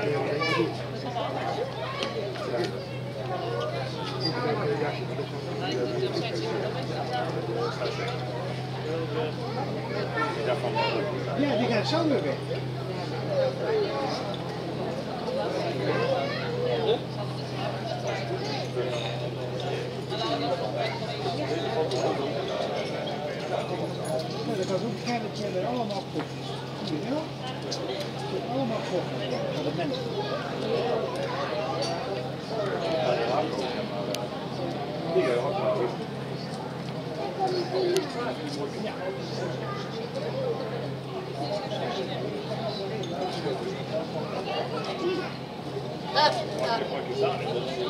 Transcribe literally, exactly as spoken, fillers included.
Ja, die gaat zo weer weg. Nou, dat was ook bekend dat je er allemaal koffers. Zie je wel? Het zijn allemaal koffers voor de mensen. Ja. Dat, dat.